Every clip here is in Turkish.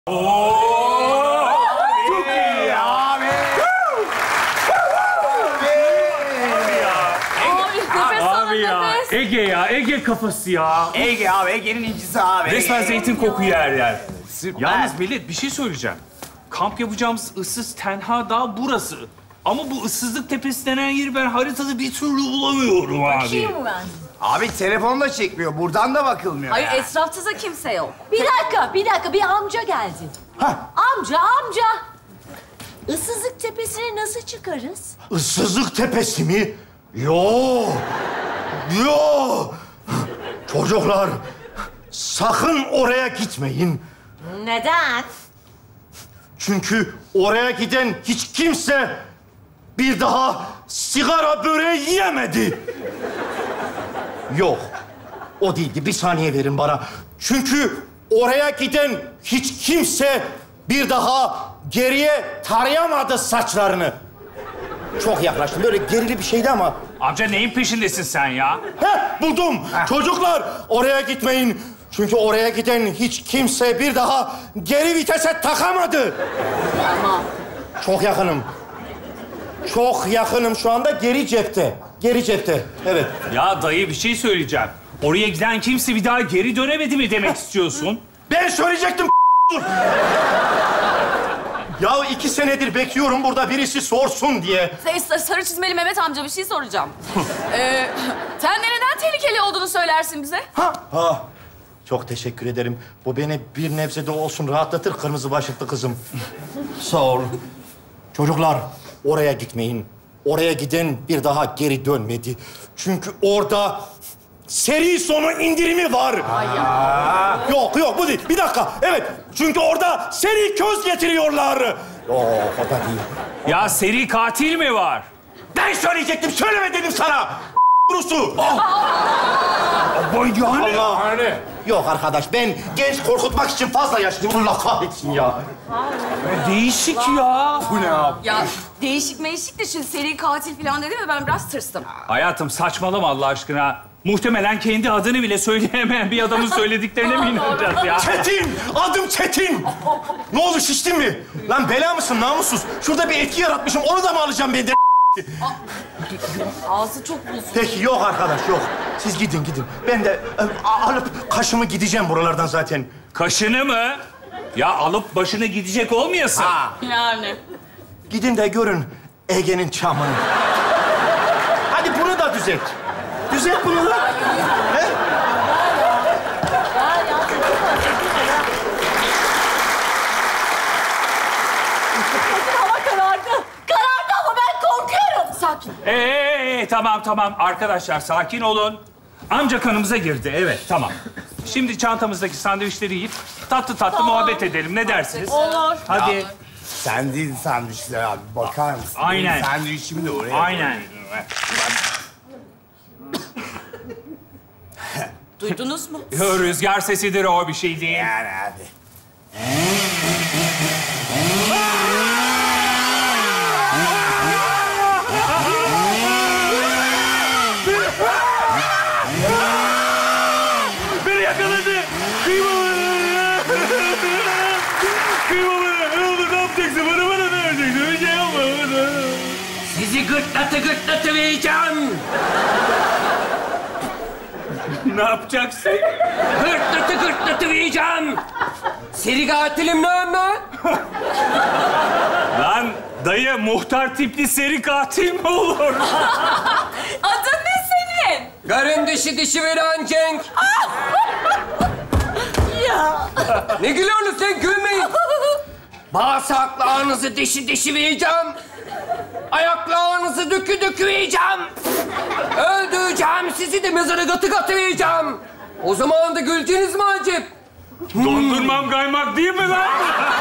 Çok iyi abi. Abi ya, Ege ya, Ege kafası ya. Ege abi, Ege'nin incisi abi. Resmen zeytin koku yer. Yalnız Melih, bir şey söyleyeceğim. Kamp yapacağımız ıssız tenha dağ burası. Ama bu ıssızlık tepesi denen yeri ben haritada bir türlü bulamıyorum abi. Bakayım mı ben? Abi telefon da çekmiyor, buradan da bakılmıyor. Hayır, ya. etrafta da kimse yok. Bir dakika. Bir amca geldi. Amca. Issızlık tepesine nasıl çıkarız? Issızlık tepesi mi? Yo. Çocuklar, sakın oraya gitmeyin. Neden? Çünkü oraya giden hiç kimse bir daha sigara böreği yiyemedi. Yok, o değildi. Bir saniye verin bana. Çünkü oraya giden hiç kimse bir daha geriye tarayamadı saçlarını. Çok yaklaştım. Böyle gerili bir şeydi ama... Amca neyin peşindesin sen ya? Buldum. Çocuklar, oraya gitmeyin. Çünkü oraya giden hiç kimse bir daha geri vitese takamadı. Ama Çok yakınım. Çok yakınım şu anda, geri cepte. Geri cepte, evet. Ya dayı bir şey söyleyeceğim. Oraya giden kimse bir daha geri dönemedi mi demek istiyorsun? Ben söyleyecektim. Ya 2 senedir bekliyorum burada birisi sorsun diye. Sarı çizmeli Mehmet amca bir şey soracağım. Sen de neden tehlikeli olduğunu söylersin bize? Ha. Çok teşekkür ederim. Bu beni bir nebze de olsun rahatlatır kırmızı başlıklı kızım. Sağ ol. Çocuklar, oraya gitmeyin. Oraya giden bir daha geri dönmedi. Çünkü orada seri sonu indirimi var. Yok bu değil. Bir dakika. Evet. Çünkü orada seri köz getiriyorlar. Yok, o da değil. Ya seri katil mi var? Ben söyleyecektim. Söyleme dedim sana. Rusu. Yani. Yok arkadaş, ben genç korkutmak için fazla yaşlıyım. Allah kahretsin ya. Değişik ya. Bu ne abi? Ya değişik meşik de şimdi seri katil falan dedi mi ben biraz tırstım. Hayatım saçmalama Allah aşkına. Muhtemelen kendi adını bile söyleyemeyen bir adamın söylediklerine mi inanacağız ya? Çetin! Adım Çetin! Ne oldu, şiştin mi? Lan bela mısın, namussuz? Şurada bir etki yaratmışım, onu da mı alacağım benden? Ağzı çok bozuk. Peki, yok arkadaş, yok. Siz gidin. Ben de alıp kaşımı gideceğim buralardan zaten. Kaşını mı? Ya alıp başını gidecek olmayasın. Yani. Gidin de görün Ege'nin çamını. Hadi bunu da düzelt. Düzelt bunu da. He? hava karardı. Karardı ama ben korkuyorum. Sakin. Tamam. Arkadaşlar sakin olun. Amca kanımıza girdi, evet tamam. Şimdi çantamızdaki sandviçleri yiyip tatlı muhabbet edelim. Ne dersiniz? Olur. Hadi. Sen değil sandviçler abi, bakar mısın? Aynen. Benim sandviçimi de oraya Aynen. Duydunuz mu? Rüzgar sesidir o, bir şey değil. Yani abi. Beni yakaladı. Kıyma ne oldu, ne yapacaksın? Bana ne vereceksin? Bir şey yapma. Sizi gırtlatı vereceğim. Ne yapacaksın? Gırtlatı vereceğim. Seri katilim lan ben. Lan dayı, muhtar tipli seri katil mi olur? Adın ne senin? Karın dişi veren Cenk. Ya. Ne gülüyorsunuz sen? Gülmeyin. Bağırsaklarınızı dişi vereceğim. Ayaklarınızı dökü vereceğim. Öldüreceğim sizi de mezara katı vereceğim. O zaman da güleceğiniz mi acip? Dondurmam kaymak değil mi lan?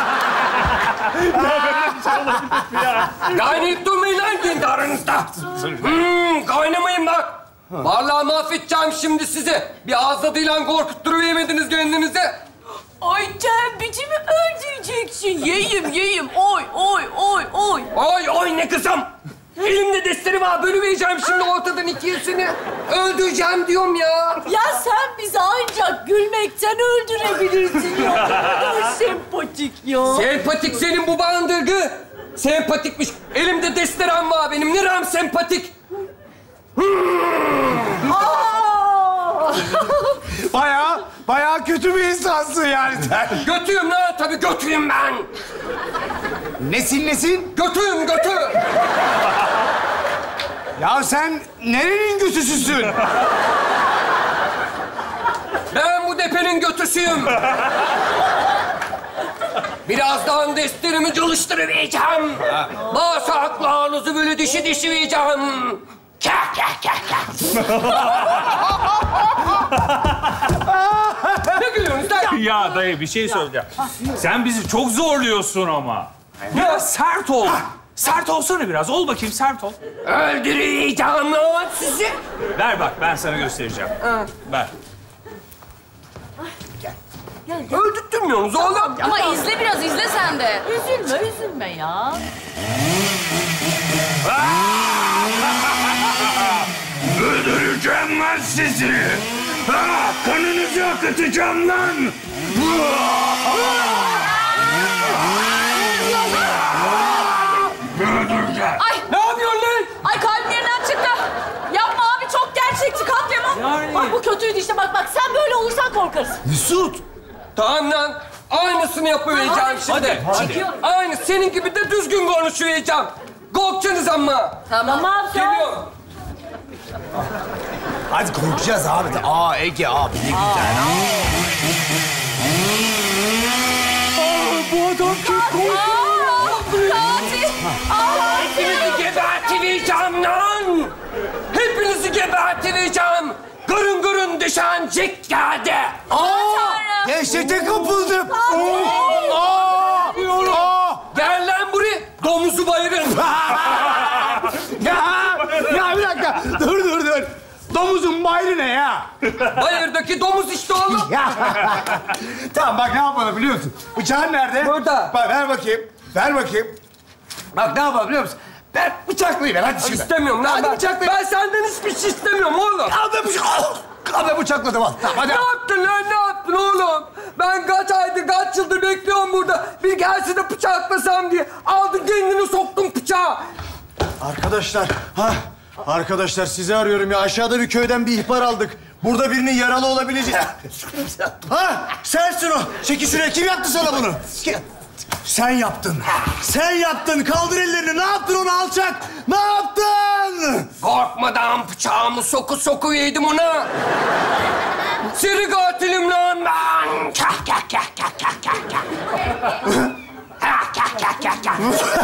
Kaynayıp durmayın lan kendi aranızda. Kaynamayın bak. Vallahi mahvedeceğim şimdi sizi. Bir ağız tadıyla korkutturuyemediniz kendinizi. Ay sen bizi mi öldüreceksin? Yiyeyim. Oy. Oy ne kızım. Elimde destere var. Bölüvereceğim şimdi ortadan ikisini. Öldüreceğim diyorum ya. Ya sen bizi ancak gülmekten öldürebilirsin ya. Ne kadar sempatik ya. Sempatik senin bu bandırgı. Sempatikmiş. Elimde desterem var benim. Nerem sempatik? Bayağı kötü bir insansın yani sen. Götüyüm lan. Tabii götüyüm ben. Nesin? Götüyüm, götü. Ya sen nerenin götüsüsün? Ben bu depenin götüsüyüm. Birazdan desterimi çalıştıracağım. Bağırsaklarınızı böyle dişi Kah kah kah kah. Ne gülüyorsunuz lan? Ya dayı bir şey söyleyeceğim. Sen bizi çok zorluyorsun ama. Biraz sert ol. Sert olsana biraz. Ol bakayım sert ol. Öldüreceğim lan sizi. Ver bak ben sana göstereceğim. Ver. Öldürtmüyorsunuz oğlum. Ama izle biraz, izle sen de. Üzülme ya. Öldüreceğim lan sizi. Kanınızı akıtacağım lan. Öldüreceğim. Ay, Ne yapıyorsun lan? ay kalbim yerinden çıktı. Yapma abi, çok gerçekçi katliamım. Bak bu kötüydü işte bak sen böyle olursan korkarız. Mesut. Tamam lan. Aynısını yapıvereceğim şimdi. Hadi. Aynı senin gibi de düzgün konuşuyacağım. Korktunuz ama. Tamam sen. Geliyorum. Hadi korkacağız abi. Ege abi ne güzel. Bu adam kim? Katil. Hepinizi gebertivereceğim lan. Hepinizi gebertivereceğim. Gırın düşen cik geldi. Dehşete kapıldım. Gel lan buraya. Domuzu bayırın. Ya bir dakika. Dur. Domuzun bayrı ne ya? Bayırdaki domuz işte oğlum. Tamam bak ne yapalım biliyor musun? Bıçağın nerede? Burada. Bak ver bakayım. Bak ne yapalım biliyor musun? Ben bıçaklıyı ver hadi şimdi. İstemiyorum lan. Hadi bıçakla. Ben senden hiçbir şey istemiyorum oğlum. Al ben bıçakladım al. Tamam hadi. Ne yaptın lan, ne yaptın oğlum? Ben kaç aydır, kaç yıldır bekliyorum burada. Bir gelse de bıçaklasam diye. Aldın kendini soktun bıçağı. Arkadaşlar sizi arıyorum ya. Aşağıda bir köyden bir ihbar aldık. Burada birinin yaralı olabileceği... Sensin o. Çekil şuraya. Kim yaptı sana bunu? Sen yaptın. Sen yaptın. Kaldır ellerini. Ne yaptın onu alçak? Ne yaptın? Korkmadan bıçağımı soku yedim ona. Seri katilim lan ben. Kah kah kah kah kah kah kah. Kah kah kah kah kah.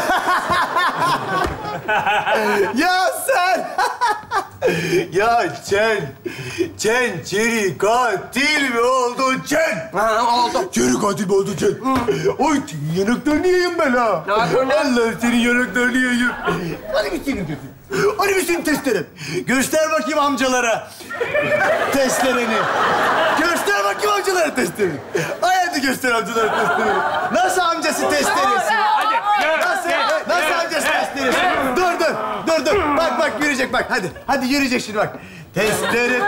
Ya sen! Ya Çen çeri katil mi oldun Çen? Ha, oldu. Çeri katil mi oldun Çen? Oy senin yanaklarını yiyeyim ben ha. Ne yapıyorsun lan? Allah senin yanaklarını yiyeyim. Hadi bir senin götür. Hadi bir senin testlerin. Göster bakayım amcalara testlerini. Göster bakayım amcalara testlerini. Hadi göster amcalara testlerini. Nasıl amcası testeresi? Hadi. Nasıl amcası testeresi? Dur. Bak yürüyecek bak. Hadi yürüyecek şimdi bak. Testere.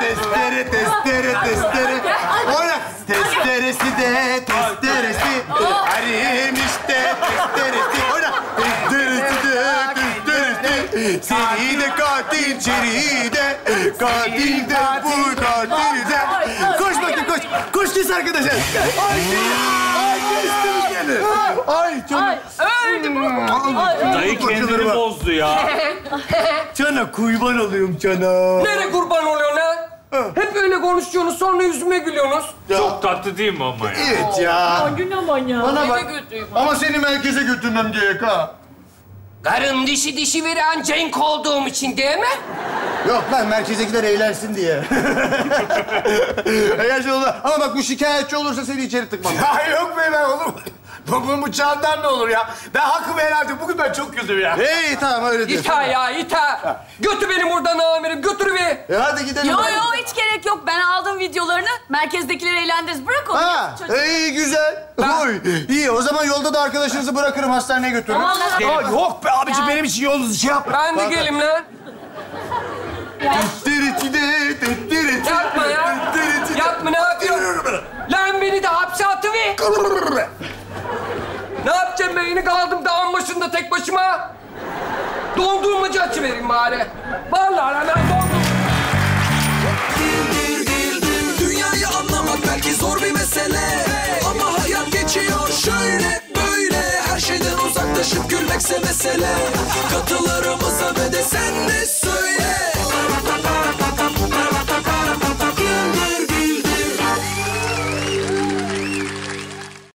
Oyna. Testeresi de testeresi. Erimiş de testeresi. Oyna. Testeresi de testeresi. Seni de katil çeri de. Katil de bu katil de. Koş bakayım koş. Koş kes arkadaşlar. Ay kestim seni. Ay canım. Dayı kendini bozdu ya. Cana kurban olayım cana. Nereye kurban oluyorsun lan? Hep öyle konuşuyorsunuz, sonra yüzüme gülüyorsunuz. Çok tatlı değil mi ama ya? Evet ya. Gün aman ya. Bana bak. Ama seni merkeze götürmem gerek ha. Karın dişi veren Cenk olduğum için değil mi? Yok lan merkezdekiler eğlensin diye. Eğer şey olur. Ama bak bu şikayetçi olursa seni içeri tıkmam. Ya yok be ben oğlum. Bu bıçağından ne olur ya? Ben hakkımı helal ediyorum. Bugün ben çok güldüm ya. İyi tamam öyle diyorsun. İta ya ita. Götür beni buradan amirim götür bir. Hadi gidelim. Yo hiç gerek yok. Ben aldım videolarını. Merkezdekileri eğlendiririz. Bırak onu. Ha, iyi güzel. Oy, iyi o zaman yolda da arkadaşınızı bırakırım hastaneye götürürüm. Tamam lan. Aa, yok be abicim Ya. benim için yolunuzu şey yapma. Ben de gelim lan. Yapma ya. Yapma ne yapıyorsun? Lan beni de hapse atıver. Ne yapacağım ben yine kaldım dağın başında tek başıma. Dondurmacı açıvereyim bari. Vallahi lan